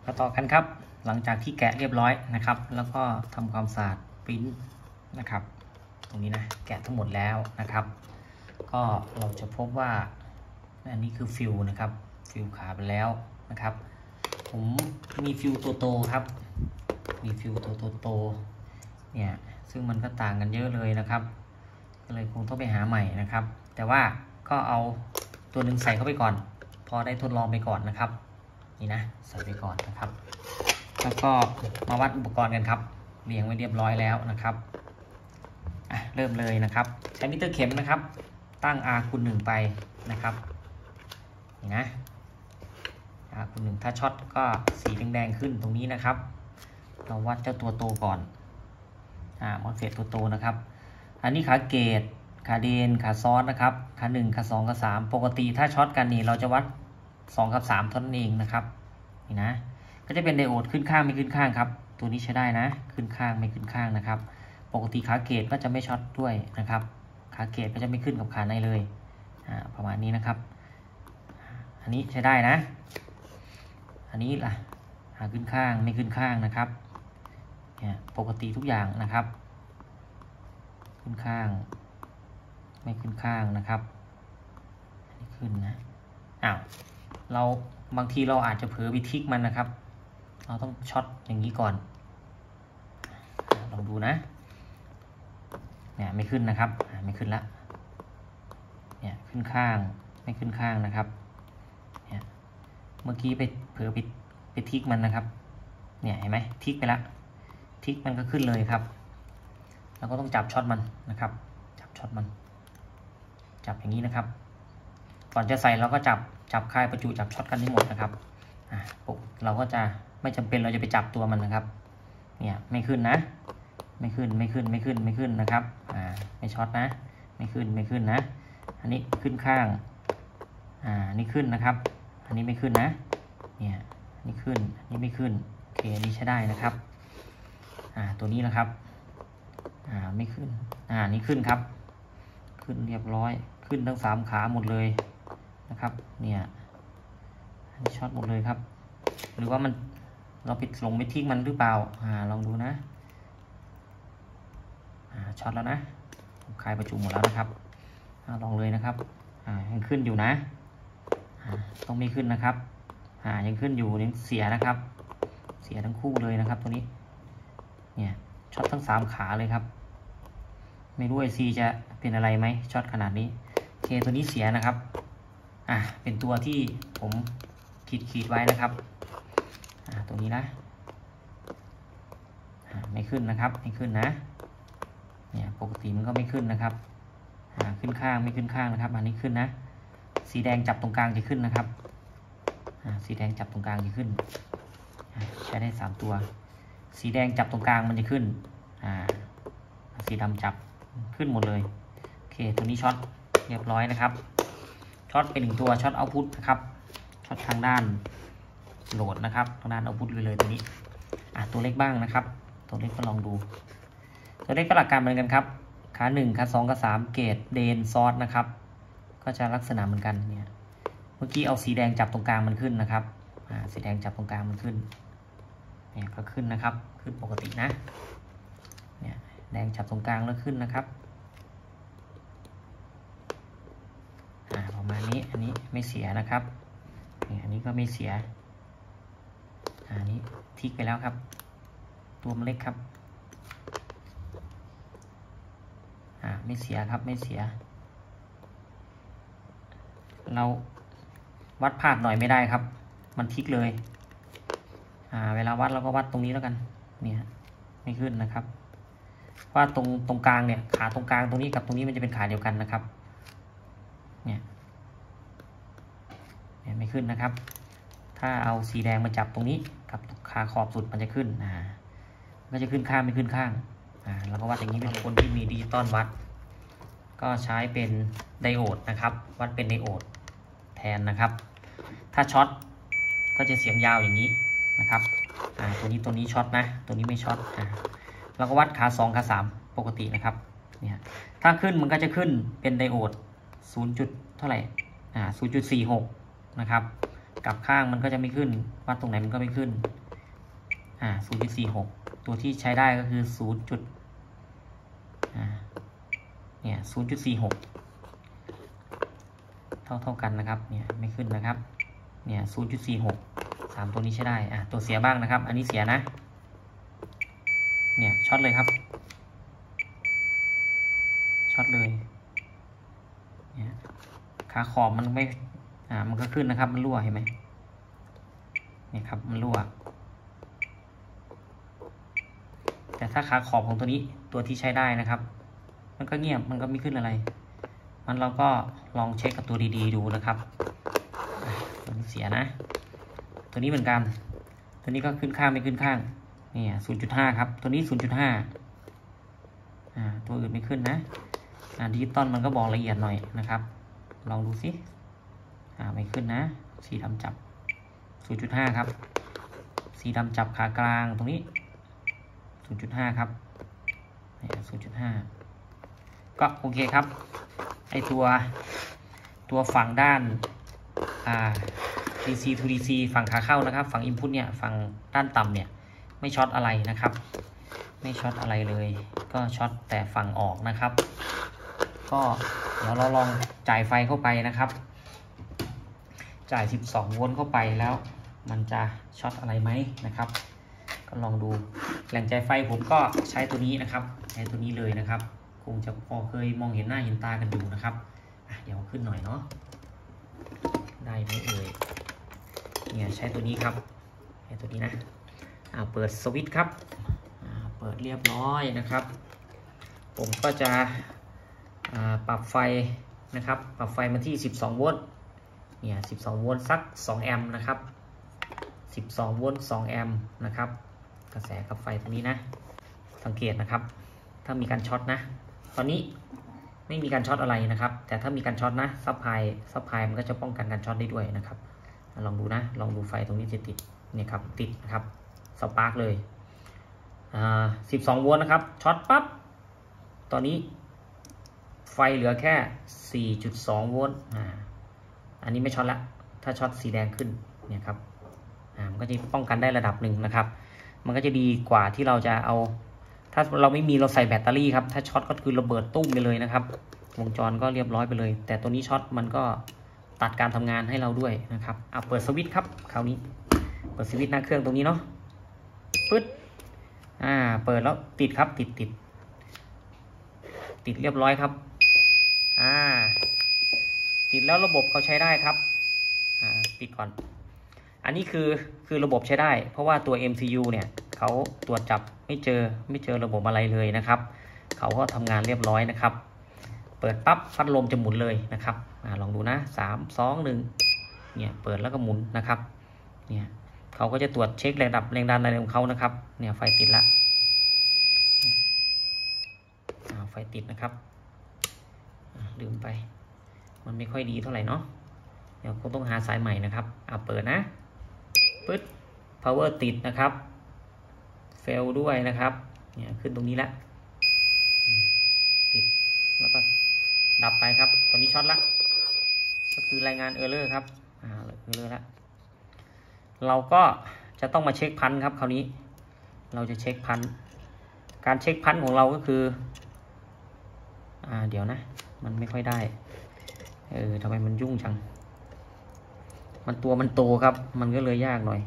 มาต่อกันครับหลังจากที่แกะเรียบร้อยนะครับแล้วก็ทำความสะอาดปริ้นนะครับตรงนี้นะแกะทั้งหมดแล้วนะครับก็เราจะพบว่าอันนี้คือฟิวนะครับฟิวขาไปแล้วนะครับผมมีฟิวตัวโตครับมีฟิวตัวโตเนี่ยซึ่งมันก็ต่างกันเยอะเลยนะครับก็เลยคงต้องไปหาใหม่นะครับแต่ว่าก็เอาตัวหนึ่งใส่เข้าไปก่อนพอได้ทดลองไปก่อนนะครับนี่นะใส่ไปก่อนนะครับแล้วก็มาวัดอุปกรณ์กันครับเรียงไว้เรียบร้อยแล้วนะครับเริ่มเลยนะครับใช้มิเตอร์เข็มนะครับตั้ง R คูณ 1ไปนะครับนี่นะ R คูณ 1ถ้าช็อตก็สีแดงๆขึ้นตรงนี้นะครับเราวัดเจ้าตัวโตก่อนมอสเฟตตัวโตนะครับอันนี้ขาเกตขาเดนขาซ้อนนะครับขา1ขา2ขา3ปกติถ้าช็อตกันนี่เราจะวัด2กับ3เท่านั้นเองนะครับนี่นะก็จะเป็นไดโอดขึ้นข้างไม่ขึ้นข้างครับตัวนี้ใช้ได้นะขึ้นข้างไม่ขึ้นข้างนะครับปกติขาเกตก็จะไม่ช็อตด้วยนะครับขาเกตก็จะไม่ขึ้นกับขาในเลยประมาณนี้นะครับอันนี้ใช้ได้นะอันนี้ล่ะขึ้นข้างไม่ขึ้นข้างนะครับเนี่ยปกติทุกอย่างนะครับขึ้นข้างไม่ขึ้นข้างนะครับอันนี้ขึ้นนะเราบางทีเราอาจจะเผลอไปทิกมันนะครับเราต้องช็อตอย่างนี้ก่อนลองดูนะเนี่ยไม่ขึ้นนะครับไม่ขึ้นละเนี่ยขึ้นข้างไม่ขึ้นข้างนะครับเนี่ยเมื่อกี้ไปเผลอไปทิกมันนะครับเนี่ยเห็นไหมทิกไปละทิกมันก็ขึ้นเลยครับเราก็ต้องจับช็อตมันนะครับจับช็อตมันจับอย่างนี้นะครับก่อนจะใส่เราก็จับค่ายประจุจับช็อตกันให้หมดนะครับเราก็จะไม่จำเป็นเราจะไปจับตัวมันนะครับเนี่ยไม่ขึ้นนะไม่ขึ้นนะครับไม่ช็อตนะไม่ขึ้นนะอันนี้ขึ้นข้างนี่ขึ้นนะครับอันนี้ไม่ขึ้นนะเนี่ยนี่ขึ้นนี่ไม่ขึ้นโอเคอันนี้ใช้ได้นะครับตัวนี้นะครับไม่ขึ้นนี่ขึ้นครับขึ้นเรียบร้อยขึ้นทั้ง3ขาหมดเลยนะครับเนี่ยอันนี้ช็อตหมดเลยครับหรือว่ามันเราไปลงไปทิ้งมันหรือเปล่าลองดูนะช็อตแล้วนะคลายประจุหมดแล้วนะครับลองเลยนะครับยังขึ้นอยู่นะต้องไม่ขึ้นนะครับยังขึ้นอยู่ยังเสียนะครับเสียทั้งคู่เลยนะครับตัวนี้เนี่ยช็อตทั้ง3ขาเลยครับไม่รู้ICจะเป็นอะไรไหมช็อตขนาดนี้โอเคตัวนี้เสียนะครับเป็นตัวที่ผมขีดไว้นะครับตรงนี้นะไม่ขึ้นนะครับไม่ขึ้นนะเนี่ยปกติมันก็ไม่ขึ้นนะครับขึ้นข้างไม่ขึ้นข้างนะครับอันนี้ขึ้นนะสีแดงจับตรงกลางจะขึ้นนะครับสีแดงจับตรงกลางจะขึ้นใช้ได้3ตัวสีแดงจับตรงกลางมันจะขึ้นสีดำจับขึ้นหมดเลยโอเคตัวนี้ช็อตเรียบร้อยนะครับช็อตเป็น1ตัวช็อตเอาท์พุตนะครับช็อตทางด้านโหลดนะครับทางด้านเอาท์พุตเลยตัวนี้ตัวเล็กบ้างนะครับตัวเล็กก็ลองดูตัวเล็กก็หลักการเหมือนกันครับขา1ขา2ขา3เกรดเดนซอสนะครับก็จะลักษณะเหมือนกันเนี่ยเมื่อกี้เอาสีแดงจับตรงกลางมันขึ้นนะครับสีแดงจับตรงกลางมันขึ้นเนี่ยก็ขึ้นนะครับขึ้นปกตินะเนี่ยแดงจับตรงกลางแล้วขึ้นนะครับประมาณนี้อันนี้ไม่เสียนะครับอันนี้ก็ไม่เสียอันนี้ทิกไปแล้วครับตัวมันเล็กครับไม่เสียครับไม่เสียเราวัดพลาดหน่อยไม่ได้ครับมันทิกเลยเวลาวัดเราก็วัดตรงนี้แล้วกันเนี่ยไม่ขึ้นนะครับว่าตรงกลางเนี่ยขาตรงกลางตรงนี้กับตรงนี้มันจะเป็นขาเดียวกันนะครับเนี่ยไม่ขึ้นนะครับถ้าเอาสีแดงมาจับตรงนี้กับขาขอบสุดมันจะขึ้นก็จะขึ้นข้างไม่ขึ้นข้างแล้วก็วัดอย่างนี้เป็นคนที่มีดิจิตอลวัดก็ใช้เป็นไดโอดนะครับวัดเป็นไดโอดแทนนะครับถ้าช็อตก็จะเสียงยาวอย่างนี้นะครับตัวนี้ช็อตนะตัวนี้ไม่ช็อตเราก็วัดขา2ขา3ปกตินะครับเนี่ยถ้าขึ้นมันก็จะขึ้นเป็นไดโอด0.เท่าไหร่0.46นะครับกลับข้างมันก็จะไม่ขึ้นวัดตรงไหนมันก็ไม่ขึ้น0.46 ตัวที่ใช้ได้ก็คือเนี่ย 0.46 เท่ากันนะครับเนี่ยไม่ขึ้นนะครับเนี่ย 0.46 3ตัวนี้ใช้ได้ตัวเสียบ้างนะครับอันนี้เสียนะเนี่ยช็อตเลยครับช็อตเลยเนี่ยขาขอบมันไม่มันก็ขึ้นนะครับมันรั่วเห็นไหมเนี่ยครับมันรั่วแต่ถ้าขาขอบของตัวนี้ตัวที่ใช้ได้นะครับมันก็เงียบมันก็ไม่ขึ้นอะไรมันเราก็ลองเช็คกับตัวดีๆดูนะครับตัวนี้เสียนะตัวนี้เหมือนกันตัวนี้ก็ขึ้นข้างไม่ขึ้นข้างนี่0.5 ครับตัวนี้ 0.5 ตัวอื่นไม่ขึ้นนะดิจิตอลมันก็บอกละเอียดหน่อยนะครับลองดูสิไม่ขึ้นนะสีดำจับ 0.5 ครับสีดำจับขากลางตรงนี้ 0.5 ครับ0.5 ก็โอเคครับไอตัวฝั่งด้านDC to DC ฝั่งขาเข้านะครับฝั่ง Input เนี่ยฝั่งด้านต่ำเนี่ยไม่ช็อตอะไรนะครับไม่ช็อตอะไรเลยก็ช็อตแต่ฝั่งออกนะครับก็เดี๋ยวเราลองจ่ายไฟเข้าไปนะครับจ่าย12 โวลต์เข้าไปแล้วมันจะช็อตอะไรไหมนะครับก็ลองดูแหล่งจ่ายไฟผมก็ใช้ตัวนี้นะครับใช้ตัวนี้เลยนะครับคงจะพอเคยมองเห็นหน้าเห็นตากันอยู่นะครับเดี๋ยวขึ้นหน่อยเนาะได้ไหมเอ่ยเนี่ยใช้ตัวนี้ครับใช้ตัวนี้นะเปิดสวิตช์ครับเปิดเรียบร้อยนะครับผมก็จะปรับไฟนะครับปรับไฟมาที่12 โวลต์เนี่ย12 โวลต์สัก2 แอมป์นะครับ12 โวลต์2 แอมป์นะครับกระแสกับไฟตรงนี้นะสังเกตนะครับถ้ามีการช็อตนะตอนนี้ไม่มีการช็อตอะไรนะครับแต่ถ้ามีการช็อตนะซับไพลายมันก็จะป้องกันการช็อตได้ด้วยนะครับลองดูนะลองดูไฟตรงนี้จะติดเนี่ยครับติดนะครับสปาร์กเลย12 โวลต์นะครับช็อตปั๊บตอนนี้ไฟเหลือแค่ 4.2 โวลต์อันนี้ไม่ช็อตละถ้าช็อตสีแดงขึ้นเนี่ยครับมันก็จะป้องกันได้ระดับหนึ่งนะครับมันก็จะดีกว่าที่เราจะเอาถ้าเราไม่มีเราใส่แบตเตอรี่ครับถ้าช็อตก็คือระเบิดตุ้มไปเลยนะครับวงจรก็เรียบร้อยไปเลยแต่ตัวนี้ช็อตมันก็ตัดการทำงานให้เราด้วยนะครับเปิดสวิตช์ครับคราวนี้เปิดสวิตช์หน้าเครื่องตรงนี้เนาะปึ๊ดเปิดแล้วติดครับติดเรียบร้อยครับติดแล้วระบบเขาใช้ได้ครับปิดก่อนอันนี้คือระบบใช้ได้เพราะว่าตัว MCU เนี่ยเขาตรวจจับไม่เจอระบบอะไรเลยนะครับเขาก็ทำงานเรียบร้อยนะครับเปิดปั๊บพัดลมจะหมุนเลยนะครับลองดูนะ3 2 1เนี่ยเปิดแล้วก็หมุนนะครับเนี่ยเขาก็จะตรวจเช็คแรงดันอะไรของเขานะครับเนี่ยไฟติดละไฟติดนะครับลืมไปมันไม่ค่อยดีเท่าไหร่เนาะเดี๋ยวคงต้องหาสายใหม่นะครับเปิดนะปึ๊ด power ติดนะครับ fail ด้วยนะครับเนี่ยขึ้นตรงนี้ละติดแล้วก็ดับไปครับตอนนี้ช็อตละก็คือรายงาน error ครับerror ละเราก็จะต้องมาเช็คพันครับคราวนี้เราจะเช็คพันการเช็คพันของเราก็คือเดี๋ยวนะมันไม่ค่อยได้ทำไมมันยุ่งจังมันโตครับมันก็เลยยากหน่อย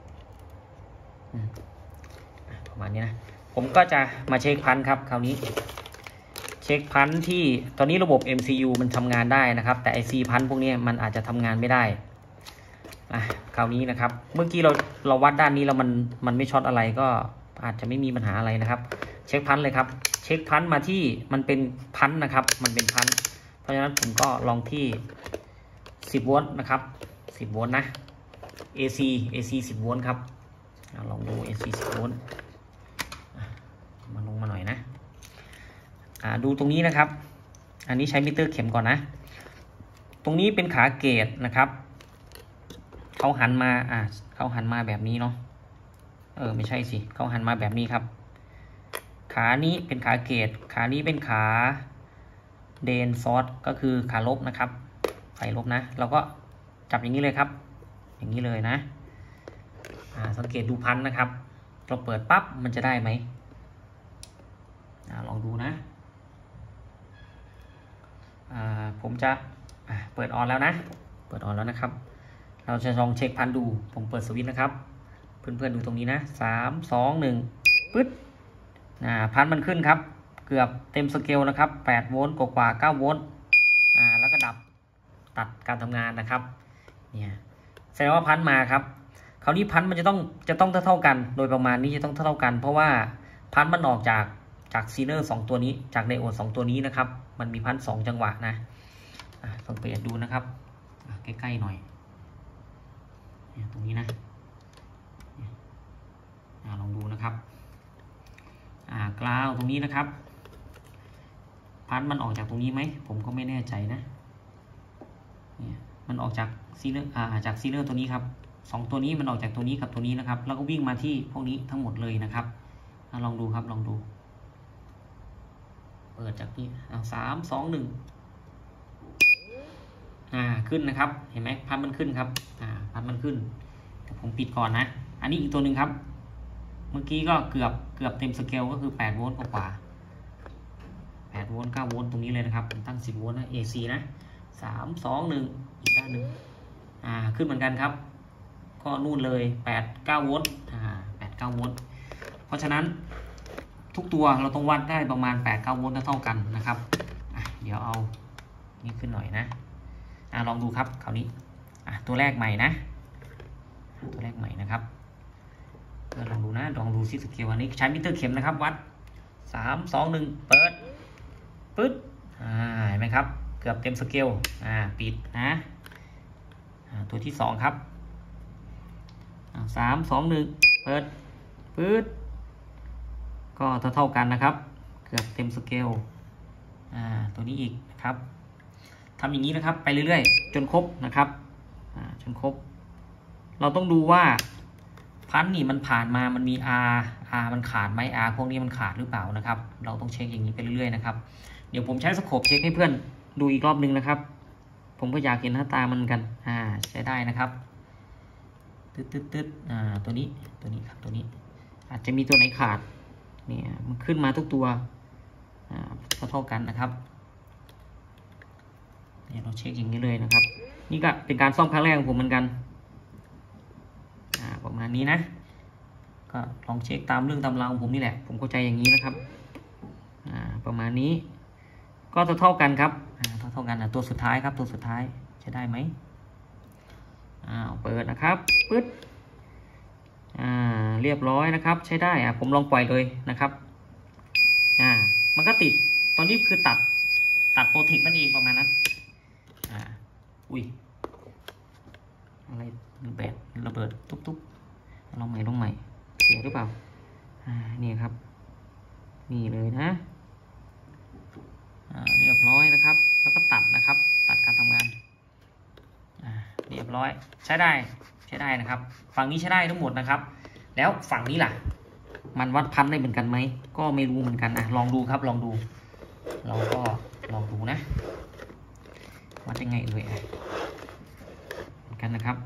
ประมาณนี้นะผมก็จะมาเช็คพันครับคราวนี้เช็คพันที่ตอนนี้ระบบ MCU มันทำงานได้นะครับแต่ IC พันพวกนี้มันอาจจะทำงานไม่ได้คราวนี้นะครับเมื่อกี้เราวัดด้านนี้แล้วมันไม่ช็อตอะไรก็อาจจะไม่มีปัญหาอะไรนะครับเช็คพันเลยครับเช็คพันมาที่มันเป็นพันนะครับมันเป็นพันเพราะฉะนั้นผมก็ลองที่10 โวลต์นะครับ10 โวลต์นะ AC 10 โวลต์ครับลองดู AC 10 โวลต์มาลงมาหน่อยนะดูตรงนี้นะครับอันนี้ใช้มิเตอร์เข็มก่อนนะตรงนี้เป็นขาเกจนะครับเขาหันมาแบบนี้เนาะไม่ใช่สิเขาหันมาแบบนี้ครับขานี้เป็นขาเกจขานี้เป็นขาเดนฟอร์สก็คือขาลบนะครับไฟลบนะเราก็จับอย่างนี้เลยครับอย่างนี้เลยนะสังเกตดูพันนะครับเราเปิดปั๊บมันจะได้ไหมลองดูนะผมจะเปิดออนแล้วนะเปิดออนแล้วนะครับเราจะลองเช็คพันดูผมเปิดสวิตช์นะครับเพื่อนๆดูตรงนี้นะ3 2 1ปึ๊ดพันมันขึ้นครับเกือบเต็มสเกลนะครับ8โวลต์กว่า9โวลต์แล้วก็ดับตัดการทำงานนะครับเนี่ยแสดงว่าพันมาครับคราวนี้พันมันจะต้องเท่ากันโดยประมาณนี้จะต้องเท่ากันเพราะว่าพันมันออกจากซีเนอร์2ตัวนี้จากไดโอด2ตัวนี้นะครับมันมีพัน2จังหวะนะลองเปิดดูนะครับใกล้ๆหน่อยเนี่ยตรงนี้นะลองดูนะครับกราวตรงนี้นะครับพันมันออกจากตรงนี้ไหมผมก็ไม่แน่ใจนะเนี่ยมันออกจากซีเนอร์จากซีเนอร์ตัวนี้ครับ2ตัวนี้มันออกจากตัวนี้กับตัวนี้นะครับแล้วก็วิ่งมาที่พวกนี้ทั้งหมดเลยนะครับลองดูครับลองดูเปิดจากนี้3 2 1ขึ้นนะครับเห็นไหมพันมันขึ้นครับพันมันขึ้นแต่ผมปิดก่อนนะอันนี้อีกตัวหนึ่งครับเมื่อกี้ก็เกือบเต็มสเกลก็คือ8โวลต์กว่า8โวลต์9โวลต์ตรงนี้เลยนะครับผมตั้ง10โวลต์นะ AC นะ3 2 1อีกด้านหนึ่งขึ้นเหมือนกันครับก็นู่นเลย8 9โวลต์8 9โวลต์เพราะฉะนั้นทุกตัวเราต้องวัดได้ประมาณ8 9โวลต์เท่ากันนะครับเดี๋ยวเอานี่ขึ้นหน่อยนะลองดูครับคราวนี้ตัวแรกใหม่นะตัวแรกใหม่นะครับลองดูนะลองดูซิสเกลอันนี้ใช้มิเตอร์เข็มนะครับวัด3 2 1เปิดปึ๊ดเห็นไหมครับเกือบเต็มสเกลปิดนะตัวที่2ครับ3 2 1เปิดปึ๊ดก็เท่ากันนะครับเกือบเต็มสเกลตัวนี้อีกนะครับทำอย่างนี้นะครับไปเรื่อยๆจนครบนะครับจนครบเราต้องดูว่าพันนี่มันผ่านมามันมี R มันขาดไหม R พวกนี้มันขาดหรือเปล่านะครับเราต้องเช็คอย่างนี้ไปเรื่อยๆนะครับเดี๋ยวผมใช้สโคปเช็คให้เพื่อนดูอีกรอบนึงนะครับผมก็อยากเห็นหน้าตามันกันใช้ได้นะครับตึ๊ดตัวนี้ครับตัวนี้อาจจะมีตัวไหนขาดเนี่ยมันขึ้นมาทุกตัวเท่ากันนะครับเนี่ยเราเช็คอย่างนี้เลยนะครับนี่ก็เป็นการซ่อมครั้งแรกของผมเหมือนกันประมาณนี้นะก็ลองเช็คตามเรื่องตามราวของผมนี่แหละผมเข้าใจอย่างนี้นะครับประมาณนี้ก็เท่ากันครับเท่ากันตัวสุดท้ายครับตัวสุดท้ายจะได้ไหมเปิดนะครับปึ๊ดเรียบร้อยนะครับใช้ได้ผมลองปล่อยเลยนะครับมันก็ติดตอนนี้คือตัดโปรเทคนั่นเองประมาณนั้นอุ้ยอะไรระเบิดตุ๊บลองใหม่เสียหรือเปล่านี่ครับนี่เลยนะเรียบร้อยนะครับแล้วก็ตัดนะครับตัดการทำงานเรียบร้อยใช้ได้นะครับฝั่งนี้ใช้ได้ทั้งหมดนะครับแล้วฝั่งนี้ล่ะมันวัดพันได้เหมือนกันไหมก็ไม่รู้เหมือนกันลองดูครับลองดูเราก็ลองดูนะวัดยังไงเลยเหมือนกันนะครับ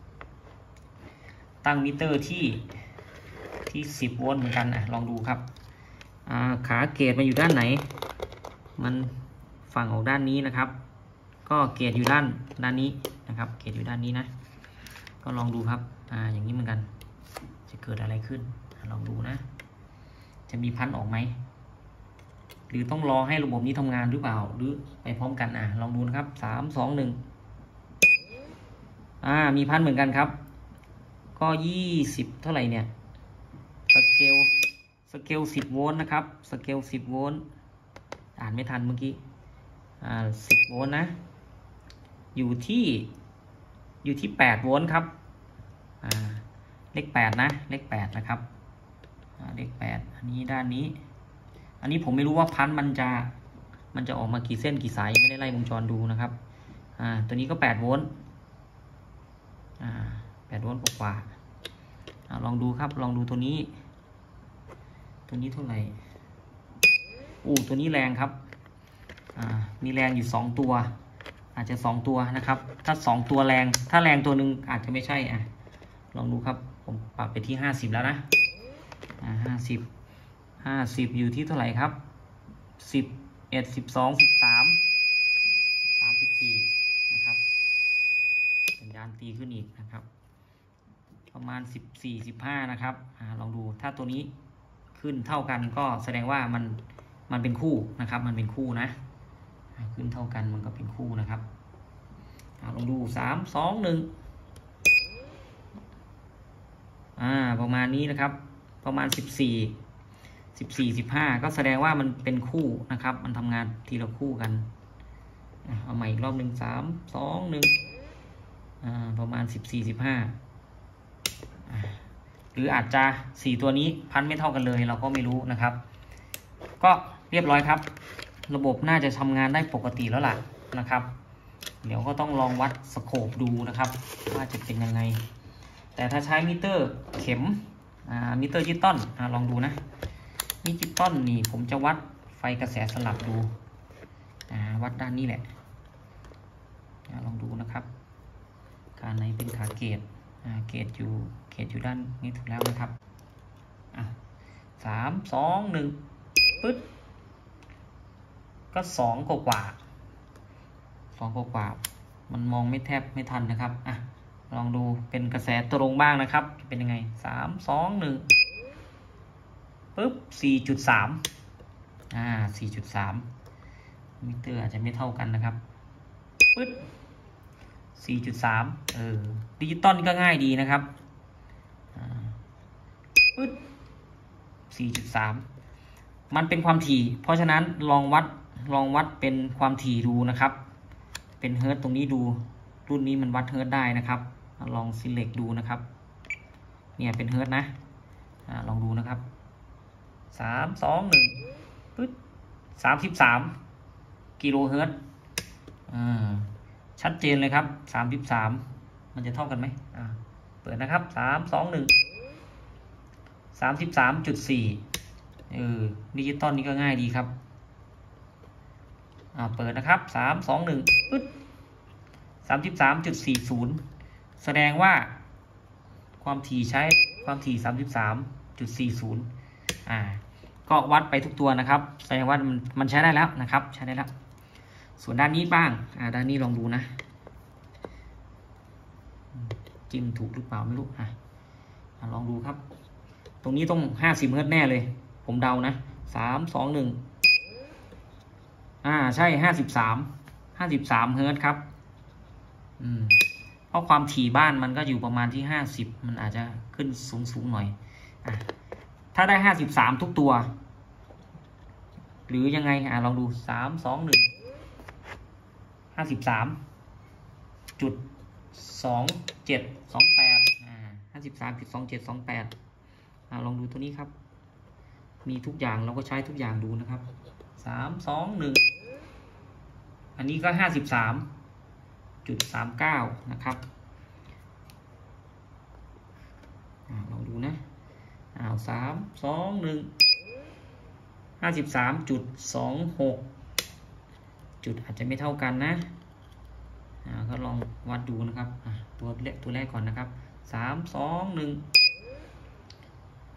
ตั้งมิเตอร์ที่10โวลต์เหมือนกันลองดูครับขาเกจมาอยู่ด้านไหนมันฝั่งออกด้านนี้นะครับก็เกจอยู่ด้านนี้นะครับเกจอยู่ด้านนี้นะก็ลองดูครับอย่างนี้เหมือนกันจะเกิดอะไรขึ้นลองดูนะจะมีพันออกไหมหรือต้องรอให้ระบบนี้ทำงานหรือเปล่าหรือไปพร้อมกันลองดูนะครับ3 2 1มีพันเหมือนกันครับก็20เท่าไหร่เนี่ยสเกล10โวลต์นะครับสเกล10โวลต์อ่านไม่ทันเมื่อกี้10โวลต์นะอยู่ที่8โวลต์ครับเลข8นะเลข8นะครับเลข8อันนี้ด้านนี้อันนี้ผมไม่รู้ว่าพันมันจะออกมากี่เส้นกี่สายไม่ได้ไล่วงจรดูนะครับตัวนี้ก็8โวลต์8โวลต์กว่าลองดูครับลองดูตัวนี้เท่าไหร่ตัวนี้แรงครับมีแรงอยู่2ตัวอาจจะ2ตัวนะครับถ้า2ตัวแรงถ้าแรงตัวหนึ่งอาจจะไม่ใช่ลองดูครับผมปรับไปที่50แล้วนะ50อยู่ที่เท่าไหร่ครับ11 12 13 14นะครับสัญญาณตีขึ้นอีกนะครับประมาณ14 15นะครับลองดูถ้าตัวนี้ขึ้นเท่ากันก็แสดงว่ามันเป็นคู่นะครับมันเป็นคู่นะขึ้นเท่ากันมันก็เป็นคู่นะครับลองดู3 2 1ประมาณนี้นะครับประมาณ14 15ก็แสดงว่ามันเป็นคู่นะครับมันทำงานทีละคู่กันเอาใหม่อีกรอบหนึ่ง3 2 1ประมาณ14 15หรืออาจจะ4ตัวนี้พันไม่เท่ากันเลยเราก็ไม่รู้นะครับก็เรียบร้อยครับระบบน่าจะทำงานได้ปกติแล้วล่ะนะครับเดี๋ยวก็ต้องลองวัดสโคปดูนะครับว่าจะเป็นยังไงแต่ถ้าใช้มิเตอร์เข็มมิเตอร์ดิจิตอลลองดูนะดิจิตอลนี่ผมจะวัดไฟกระแสสลับดูวัดด้านนี้แหละลองดูนะครับขาไหนเป็นขาเกตเกตอยู่ด้านนี้ถูกแล้วนะครับ3 2 1ปึ๊ดก็2กว่ามันมองไม่แทบไม่ทันนะครับลองดูเป็นกระแสตรงบ้างนะครับเป็นยังไง3 2 1ปึ๊บ 4.3 4.3 มิเตอร์อาจจะไม่เท่ากันนะครับปึ๊ด 4.3 ดิจิตอลก็ง่ายดีนะครับปึ๊ด 4.3 มันเป็นความถี่เพราะฉะนั้นลองวัดเป็นความถี่ดูนะครับเป็นเฮิร์ตตรงนี้ดูรุ่นนี้มันวัดเฮิร์ตได้นะครับลอง select ดูนะครับเนี่ยเป็นเฮิร์ตนะลองดูนะครับ3 2 1ปึ๊ด33กิโลเฮิร์ตชัดเจนเลยครับ33มันจะเท่ากันไหมเปิดนะครับ3 2 1 33.4ดิจิตอลนี่ก็ง่ายดีครับเปิดนะครับ3 2 1ปึ๊ด33.40 แสดงว่าความถี่ใช้ความถี่33.40ก็วัดไปทุกตัวนะครับแสดงว่ามันใช้ได้แล้วนะครับใช้ได้แล้วส่วนด้านนี้บ้างด้านนี้ลองดูนะจิ้มถูกหรือเปล่าไม่รู้ลองดูครับตรงนี้ต้อง50 เฮิร์ตแน่เลยผมเดานะ3 2 1ใช่53 เฮิร์ตครับเพราะความถี่บ้านมันก็อยู่ประมาณที่50มันอาจจะขึ้นสูงหน่อยถ้าได้53ทุกตัวหรือยังไงลองดู3 2 1 53.2728 53.2728ลองดูตัวนี้ครับมีทุกอย่างเราก็ใช้ทุกอย่างดูนะครับ3 2 1อันนี้ก็53.39นะครับลองดูนะ3 2 1 53.26จุดอาจจะไม่เท่ากันนะก็ลองวัดดูนะครับตัวแรกก่อนนะครับ3 2 1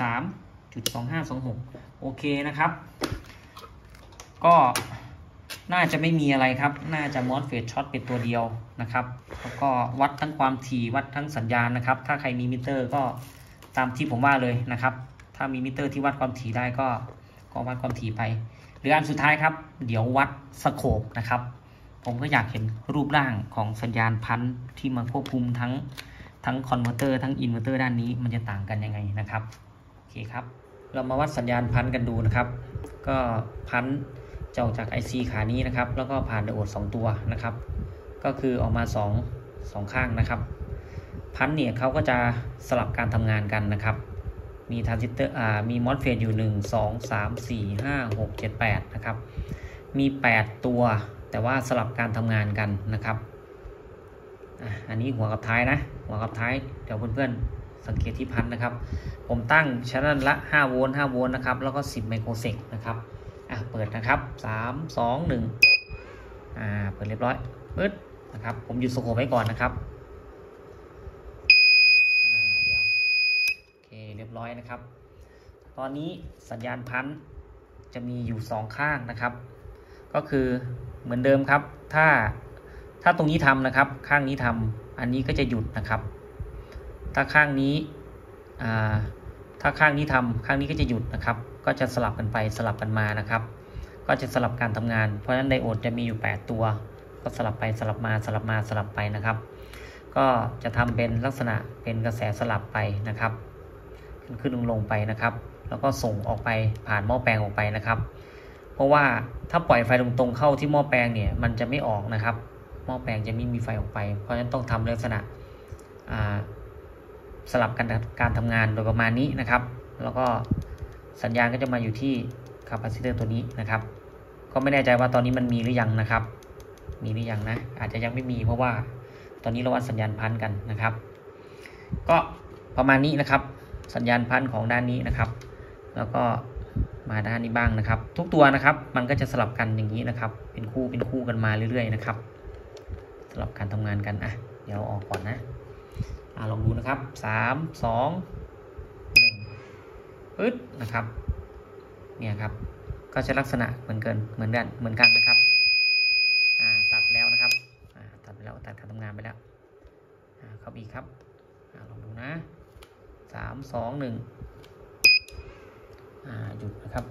53.2526โอเคนะครับก็น่าจะไม่มีอะไรครับน่าจะมอสเฟตช็อตเป็นตัวเดียวนะครับแล้วก็วัดทั้งความถี่วัดทั้งสัญญาณนะครับถ้าใครมีมิเตอร์ก็ตามที่ผมว่าเลยนะครับถ้ามีมิเตอร์ที่วัดความถี่ได้ก็วัดความถี่ไปหรืออันสุดท้ายครับเดี๋ยววัดสโคปนะครับผมก็อยากเห็นรูปร่างของสัญญาณพันธุ์ที่มาควบคุมทั้งคอนเวอร์เตอร์ทั้งอินเวอร์เตอร์ด้านนี้มันจะต่างกันยังไงนะครับโอเคครับเรามาวัดสัญญาณพันธุ์กันดูนะครับก็พันธุ์จะออกจาก IC ขานี้นะครับแล้วก็ผ่านไดโอด2ตัวนะครับก็คือออกมา2ข้างนะครับพันธุ์เนี่ยเขาก็จะสลับการทำงานกันนะครับมีทรานซิสเตอร์มีมอสเฟตอยู่1 2 3 4 5 6 7 8นะครับมี8ตัวแต่ว่าสลับการทำงานกันนะครับอันนี้หัวกับท้ายนะหัวกับท้ายเดี๋ยวเพื่อนๆสังเกตที่พันนะครับผมตั้งชั้นละ5 โวลต์5 โวลต์นะครับแล้วก็10 ไมโครเซกนะครับเปิดนะครับ3 2 1เปิดเรียบร้อยปึ๊ดนะครับผมหยุดสโคปไว้ก่อนนะครับเดี๋ยวโอเคเรียบร้อยนะครับตอนนี้สัญญาณพันจะมีอยู่2ข้างนะครับก็คือเหมือนเดิมครับถ้าตรงนี้ทำนะครับข้างนี้ทำอันนี้ก็จะหยุดนะครับถ้าข้างนี้ถ้าข้างนี้ทำข้างนี้ก็จะหยุดนะครับก็จะสลับกันไปสลับกันมานะครับก็จะสลับการทำงานเพราะฉะนั้นไดโอดจะมีอยู่8ตัวก็สลับไปสลับมาสลับมาสลับไปนะครับก็จะทำเป็นลักษณะเป็นกระแสสลับไปนะครับขึ้นลงไปนะครับแล้วก็ส่งออกไปผ่านหม้อแปลงออกไปนะครับเพราะว่าถ้าปล่อยไฟตรงๆเข้าที่หม้อแปลงเนี่ยมันจะไม่ออกนะครับหม้อแปลงจะไม่มีไฟออกไปเพราะฉะนั้นต้องทำลักษณะสลับกันการทำงานโดยประมาณนี้นะครับแล้วก็สัญญาณก็จะมาอยู่ที่คาปาซิเตอร์ตัวนี้นะครับก็ไม่แน่ใจว่าตอนนี้มันมีหรือยังนะครับมีหรือยังนะอาจจะยังไม่มีเพราะว่าตอนนี้เราวัดสัญญาณพันกันนะครับก็ประมาณนี้นะครับสัญญาณพันของด้านนี้นะครับแล้วก็มาด้านนี้บ้างนะครับทุกตัวนะครับมันก็จะสลับกันอย่างนี้นะครับเป็นคู่กันมาเรื่อยๆนะครับสลับการทำงานกันเดี๋ยวออกก่อนนะลองดูนะครับ3 2 1ปึ๊ดนะครับเนี่ยครับก็จะลักษณะเหมือนกันนะครับตัดแล้วนะครับตัดไปแล้วตัดการทำงานไปแล้วเข้าอีกครับลองดูนะ3 2 1หยุดนะครับ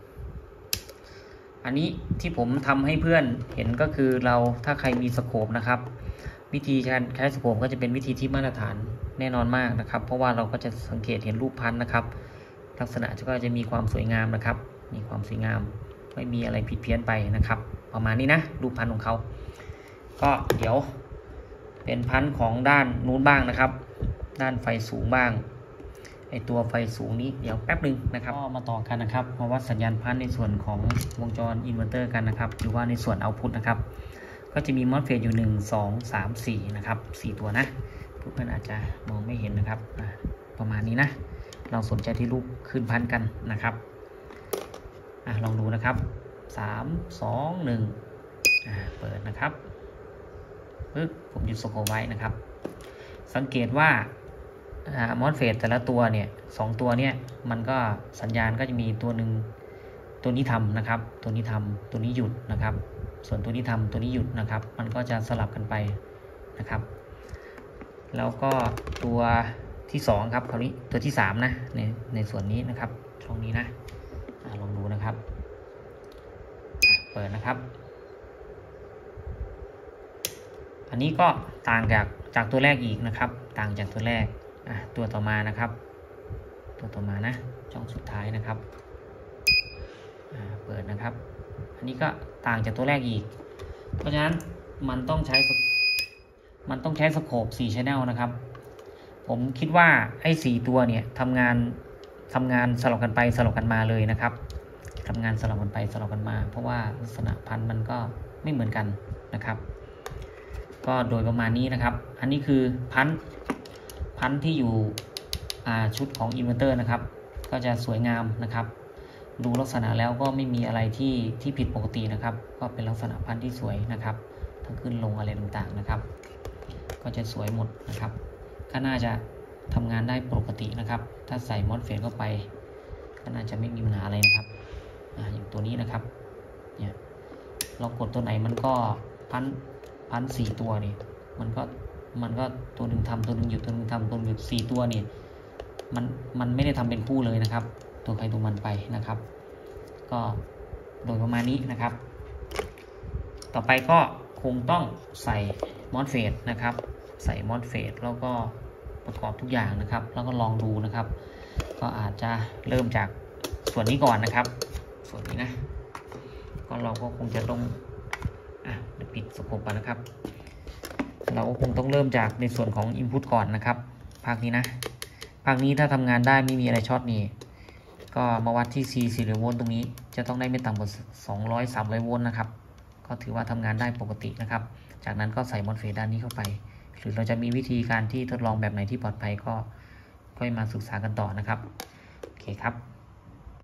อันนี้ที่ผมทำให้เพื่อนเห็นก็คือถ้าใครมีสโคปนะครับวิธีการใช้สโคปก็จะเป็นวิธีที่มาตรฐานแน่นอนมากนะครับเพราะว่าเราก็จะสังเกตเห็นรูปพันธุ์นะครับลักษณะก็จะมีความสวยงามนะครับมีความสวยงามไม่มีอะไรผิดเพี้ยนไปนะครับประมาณนี้นะรูปพันธุ์ของเขาก็เดี๋ยวเป็นพันธุ์ของด้านนู้นบ้างนะครับด้านไฟสูงบ้างไอตัวไฟสูงนี้เดี๋ยวแป๊บนึงนะครับก็มาต่อกันนะครับมาวัดสัญญาณพันธุ์ในส่วนของวงจรอินเวอร์เตอร์กันนะครับหรือว่าในส่วนเอาท์พุตนะครับก็จะมีมอสเฟตอยู่1 2 3 4นะครับ4ตัวนะเพื่อนอาจจะมองไม่เห็นนะครับประมาณนี้นะเราสนใจที่รูปขึ้นพันกันนะครับลองดูนะครับ3 2 1เปิดนะครับผมหยุดสโคปไว้นะครับสังเกตว่ามอสเฟตแต่ละตัวเนี่ย2ตัวเนี่ยมันก็สัญญาณก็จะมีตัวหนึ่งตัวนี้ทำนะครับตัวนี้ทำตัวนี้หยุดนะครับส่วนตัวนี้ทำตัวนี้หยุดนะครับมันก็จะสลับกันไปนะครับแล้วก็ตัวที่2ครับคราวนี้ตัวที่3นะในส่วนนี้นะครับช่องนี้นะลองดูนะครับเปิดนะครับอันนี้ก็ต่างจากตัวแรกอีกนะครับต่างจากตัวแรกตัวต่อมานะครับตัวต่อมานะช่องสุดท้ายนะครับเปิดนะครับอันนี้ก็ต่างจากตัวแรกอีกเพราะฉะนั้นมันต้องใช้สโคป4 channel นะครับผมคิดว่าไอ้4ตัวเนี่ยทำงานสลับกันไปสลับกันมาเลยนะครับทำงานสลับกันไปสลับกันมาเพราะว่าลักษณะพันธุ์มันก็ไม่เหมือนกันนะครับก็โดยประมาณนี้นะครับอันนี้คือพันธุ์ที่อยู่ชุดของอินเวอร์เตอร์นะครับก็จะสวยงามนะครับดูลักษณะแล้วก็ไม่มีอะไรที่ผิดปกตินะครับก็เป็นลักษณะพันธุ์ที่สวยนะครับทั้งขึ้นลงอะไรต่างๆนะครับก็จะสวยหมดนะครับก็น่าจะทำงานได้ปกตินะครับถ้าใส่มอสเฟตเข้าไปก็น่าจะไม่มีปัญหาอะไรนะครับอย่างตัวนี้นะครับเนี่ยเรากดตัวไหนมันก็พัน4ตัวนี่มันก็ตัวหนึ่งทำตัวหนึ่งหยุดตัวหนึ่งทำตัวหนึ่งหยุด4ตัวนี่มันไม่ได้ทำเป็นคู่เลยนะครับตัวใครตัวมันไปนะครับก็โดยประมาณนี้นะครับต่อไปก็คงต้องใส่มอสเฟตนะครับใส่มอสเฟตแล้วก็ประกอบทุกอย่างนะครับแล้วก็ลองดูนะครับก็อาจจะเริ่มจากส่วนนี้ก่อนนะครับส่วนนี้นะก็เราก็คงจะต้องเดี๋ยวปิดสโคปก่อนนะครับเราคงต้องเริ่มจากในส่วนของ Input ก่อนนะครับภาคนี้นะภาคนี้ถ้าทำงานได้ไม่มีอะไรช็อตนี่ก็มาวัดที่ 440 โวลต์ตรงนี้จะต้องได้ไม่ต่ำกว่า200-300 โวลต์นะครับก็ถือว่าทำงานได้ปกตินะครับจากนั้นก็ใส่มอสเฟตด้านนี้เข้าไปหรือเราจะมีวิธีการที่ทดลองแบบไหนที่ปลอดภัยก็ค่อยมาศึกษากันต่อนะครับโอเคครับ